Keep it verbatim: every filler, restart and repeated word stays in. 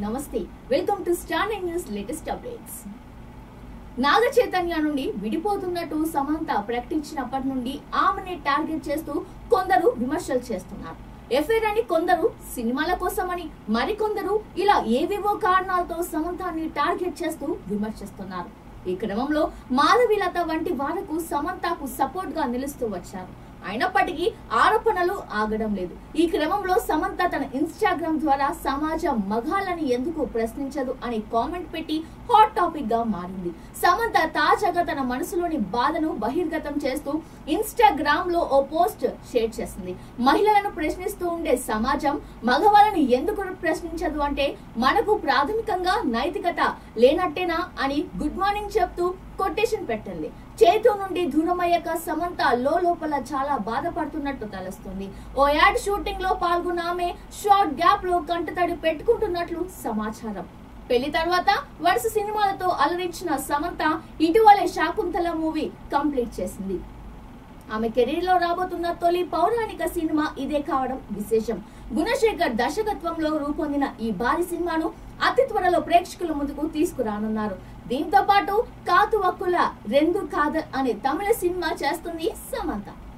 నమస్తే, welcome to star nine news latest updates. Naga Chaitanya నుండి విడిపోతున్నట్టు సమంత ప్రకటించినప్పటి నుండి ఆమెని టార్గెట్ చేస్తూ కొందరు విమర్శలు చేస్తున్నారు. ఎఫ్ఐఆర్ అని కొందరు, సినిమాల కోసమని మరికొందరు ఇలా ఏవేవో కారణాలతో సమంతాన్ని టార్గెట్ చేస్తూ విమర్శిస్తున్నారు. ఈ క్రమంలో మాధవీలత వంటి వారికి సమంతకు సపోర్ట్ గా నిలుస్తూ వచ్చారు. అయినప్పటికీ ఆరోపణలు ఆగడం లేదు. ఈ క్రమంలో సమంత తన ఇన్స్టాగ్రామ్ ద్వారా సమాజం మగాళ్ళని ఎందుకు ప్రశ్నించదు అని కామెంట్ పెట్టి హాట్ టాపిక్ గా మారింది. సమంత తాజాగా తన మనసులోని బాధను బహిర్గతం చేస్తూ ఇన్స్టాగ్రామ్ లో ఓ పోస్ట్ షేర్ చేసింది. మహిళలను ప్రశ్నిస్తూ ఉండే సమాజం మగవాళ్ళని ఎందుకు ప్రశ్నించదు అంటే మనకు ప్రాథమికంగా నైతికత లేనట్టేనా అని గుడ్ మార్నింగ్ చెప్తూ కొటేషన్ పెట్టింది. చేతు నుండి దూరమయ్యాక సమంత లో లోపల చాలా బాధపడుతున్నట్టు తెలుస్తుంది. ఓ యాడ్ షూటింగ్ లో పాల్గొన్న ఆమె షార్ట్ గ్యాప్ లో కంటతడి పెట్టుకుంటున్నట్లు సమాచారం. పెళ్లి తర్వాత వరుస సినిమాలతో అలరించిన సమంత ఇటీవలే శాకుంతల మూవీ కంప్లీట్ చేసింది. ఆమె కెరీర్ లో రాబోతున్న తొలి పౌరాణిక సినిమా ఇదే కావడం విశేషం. గుణశేఖర్ దర్శకత్వంలో రూపొందిన ఈ భారీ సినిమాను అతి త్వరలో ప్రేక్షకుల ముందుకు తీసుకురానున్నారు. దీంతో పాటు కాతు వక్కుల రెండు కాదర్ అనే తమిళ సినిమా చేస్తుంది సమంత.